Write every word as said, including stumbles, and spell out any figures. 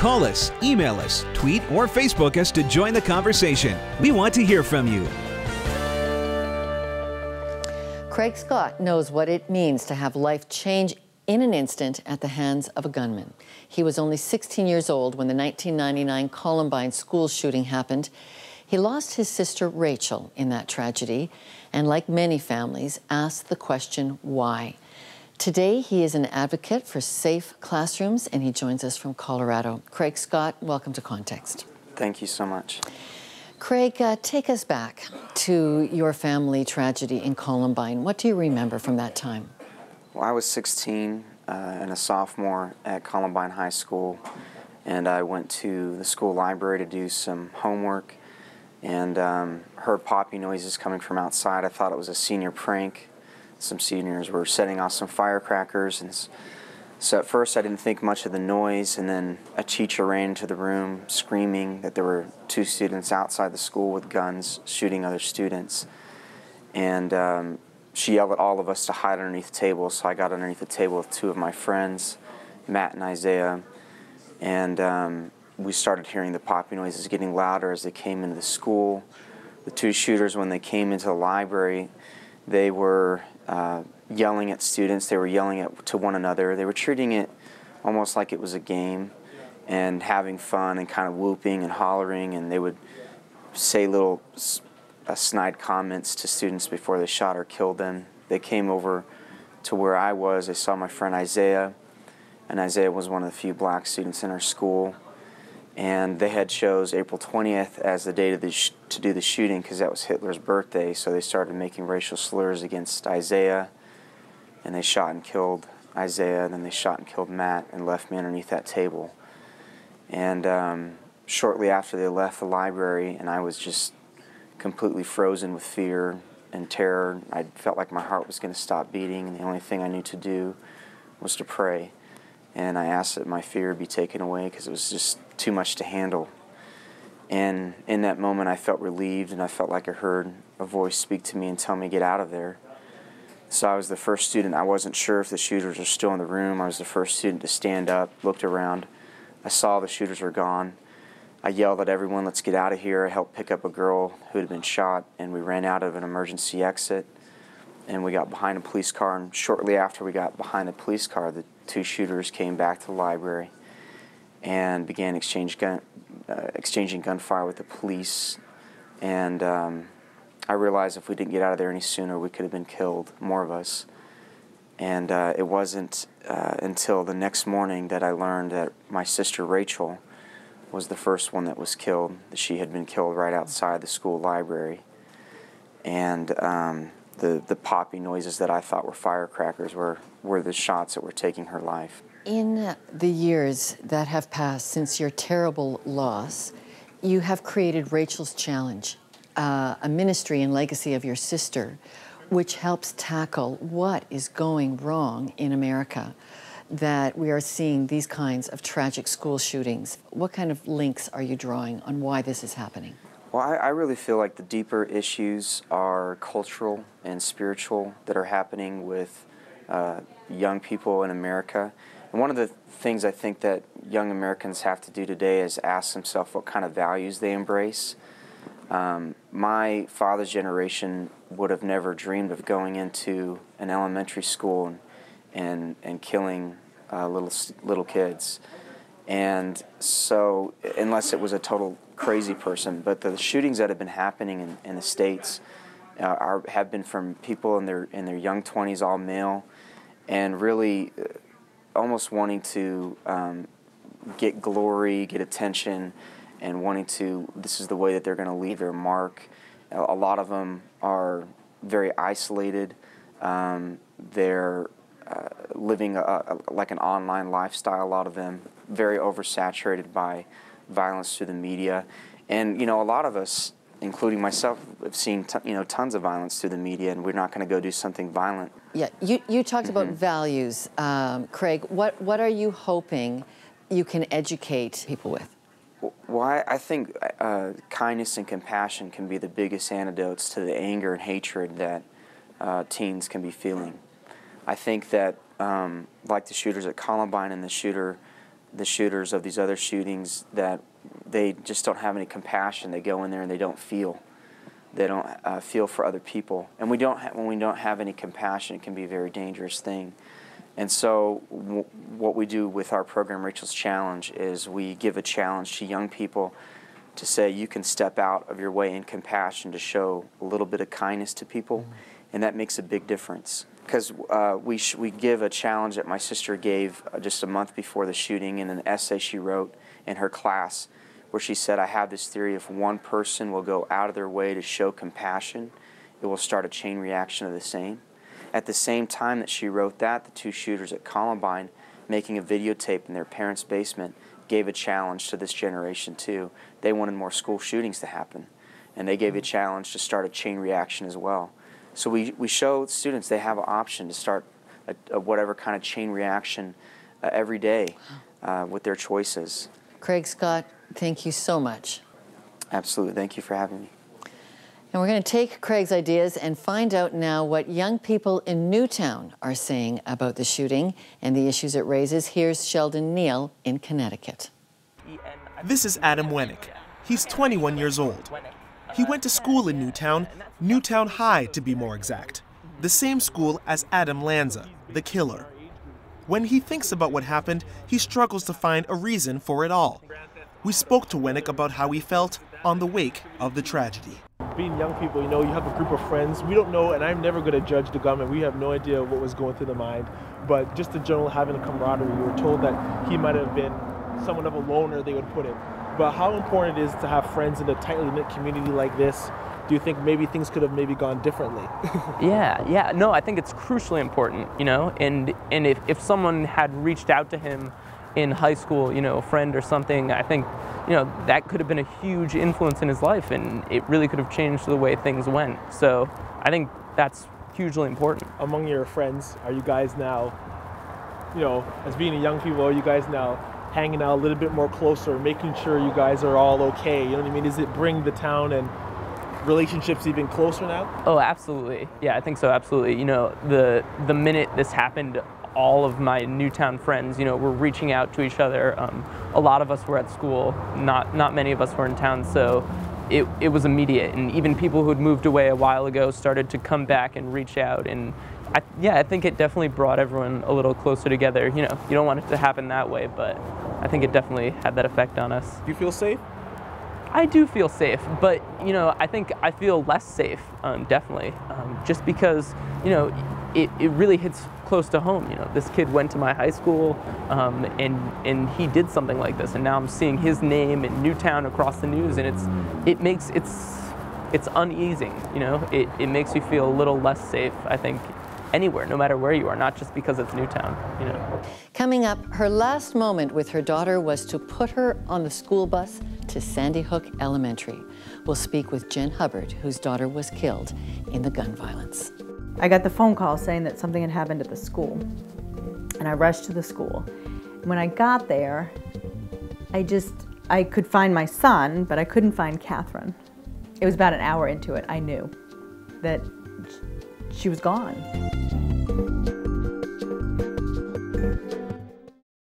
Call us, email us, tweet, or Facebook us to join the conversation. We want to hear from you. Craig Scott knows what it means to have life change in an instant at the hands of a gunman. He was only sixteen years old when the nineteen ninety-nine Columbine school shooting happened. He lost his sister Rachel in that tragedy, and like many families, asked the question, why? Today, he is an advocate for safe classrooms, and he joins us from Colorado. Craig Scott, welcome to Context. Thank you so much. Craig, uh, take us back to your family tragedy in Columbine. What do you remember from that time? Well, I was sixteen uh, and a sophomore at Columbine High School, and I went to the school library to do some homework and um, heard poppy noises coming from outside. I thought it was a senior prank. Some seniors were setting off some firecrackers, and so at first I didn't think much of the noise, and then a teacher ran into the room screaming that there were two students outside the school with guns shooting other students. And um, she yelled at all of us to hide underneath the table, so I got underneath the table with two of my friends, Matt and Isaiah, and um, we started hearing the poppy noises getting louder as they came into the school. The two shooters, when they came into the library, they were uh, yelling at students, they were yelling at, to one another. They were treating it almost like it was a game and having fun and kind of whooping and hollering, and they would say little uh, snide comments to students before they shot or killed them. They came over to where I was. They saw my friend Isaiah, and Isaiah was one of the few black students in our school, and they had chose April twentieth as the date of the sh to do the shooting because that was Hitler's birthday, so they started making racial slurs against Isaiah, and they shot and killed Isaiah, and then they shot and killed Matt and left me underneath that table. And um, shortly after they left the library, and I was just completely frozen with fear and terror. I felt like my heart was going to stop beating, and the only thing I knew to do was to pray. And I asked that my fear be taken away because it was just too much to handle. And in that moment I felt relieved, and I felt like I heard a voice speak to me and tell me to get out of there. So I was the first student. I wasn't sure if the shooters were still in the room. I was the first student to stand up, looked around. I saw the shooters were gone. I yelled at everyone, let's get out of here. I helped pick up a girl who had been shot, and we ran out of an emergency exit, and we got behind a police car, and shortly after we got behind the police car, the two shooters came back to the library and began exchange gun, uh, exchanging gunfire with the police. And um, I realized if we didn't get out of there any sooner, we could have been killed, more of us. And uh, it wasn't uh, until the next morning that I learned that my sister Rachel was the first one that was killed. She had been killed right outside the school library. And um, the, the poppy noises that I thought were firecrackers were, were the shots that were taking her life. In the years that have passed since your terrible loss, you have created Rachel's Challenge, uh, a ministry and legacy of your sister, which helps tackle what is going wrong in America, that we are seeing these kinds of tragic school shootings. What kind of links are you drawing on why this is happening? Well, I, I really feel like the deeper issues are cultural and spiritual that are happening with uh, young people in America. And one of the things I think that young Americans have to do today is ask themselves what kind of values they embrace. Um, my father's generation would have never dreamed of going into an elementary school and and, and killing uh, little little kids. And so, unless it was a total crazy person, but the shootings that have been happening in, in the States uh, are, have been from people in their in their young twenties, all male, and really uh, almost wanting to um, get glory, get attention, and wanting to, this is the way that they're going to leave their mark. A lot of them are very isolated. Um, they're uh, living a, a, like an online lifestyle, a lot of them, very oversaturated by violence through the media. And, you know, a lot of us, including myself, have seen t you know, tons of violence through the media, and we're not going to go do something violent. Yeah, you, you talked Mm-hmm. about values, um, Craig. What, what are you hoping you can educate people with? Well, I, I think uh, kindness and compassion can be the biggest antidotes to the anger and hatred that uh, teens can be feeling. I think that, um, like the shooters at Columbine and the shooter the shooters of these other shootings that they just don't have any compassion. They go in there and they don't feel. They don't uh, feel for other people. And we don't when we don't have any compassion, it can be a very dangerous thing. And so w what we do with our program, Rachel's Challenge, is we give a challenge to young people to say you can step out of your way in compassion to show a little bit of kindness to people, mm-hmm. and that makes a big difference. Because uh, we, sh we give a challenge that my sister gave uh, just a month before the shooting in an essay she wrote in her class, where she said, I have this theory: if one person will go out of their way to show compassion, it will start a chain reaction of the same. At the same time that she wrote that, the two shooters at Columbine, making a videotape in their parents' basement, gave a challenge to this generation too. They wanted more school shootings to happen, and they gave a challenge to start a chain reaction as well. So we, we show students they have an option to start a, a whatever kind of chain reaction uh, every day uh, with their choices. Craig Scott, thank you so much. Absolutely. Thank you for having me. And we're going to take Craig's ideas and find out now what young people in Newtown are saying about the shooting and the issues it raises. Here's Sheldon Neal in Connecticut. This is Adam Wennick. He's twenty-one years old. He went to school in Newtown, Newtown High to be more exact, the same school as Adam Lanza, the killer. When he thinks about what happened, he struggles to find a reason for it all. We spoke to Wennick about how he felt on the wake of the tragedy. Being young people, you know, you have a group of friends. We don't know, and I'm never going to judge the gunman. We have no idea what was going through the mind. But just the general having a camaraderie, we were told that he might have been somewhat of a loner, they would put it. But how important it is to have friends in a tightly knit community like this? Do you think maybe things could have maybe gone differently? yeah, yeah. No, I think it's crucially important, you know, and, and if, if someone had reached out to him in high school, you know, a friend or something, I think, you know, that could have been a huge influence in his life, and it really could have changed the way things went. So I think that's hugely important. Among your friends, are you guys now, you know, as being young people, are you guys now hanging out a little bit more closer, making sure you guys are all okay? You know what I mean? Does it bring the town and relationships even closer now? Oh, absolutely. Yeah, I think so, absolutely. You know, the, the minute this happened, all of my Newtown friends, you know, were reaching out to each other. Um, a lot of us were at school, not not many of us were in town, so it, it was immediate. And even people who had moved away a while ago started to come back and reach out. And I, yeah, I think it definitely brought everyone a little closer together. You know, you don't want it to happen that way, but I think it definitely had that effect on us. Do you feel safe? I do feel safe, but, you know, I think I feel less safe, um, definitely, um, just because, you know, it, it really hits close to home. You know, this kid went to my high school, um, and and he did something like this, and now I'm seeing his name in Newtown across the news, and it's it makes it's it's uneasing. You know, it it makes you feel a little less safe, I think, anywhere, no matter where you are, not just because it's Newtown. You know. Coming up, her last moment with her daughter was to put her on the school bus to Sandy Hook Elementary. We'll speak with Jen Hubbard, whose daughter was killed in the gun violence. I got the phone call saying that something had happened at the school, and I rushed to the school. When I got there, I just, I could find my son, but I couldn't find Catherine. It was about an hour into it, I knew that she was gone.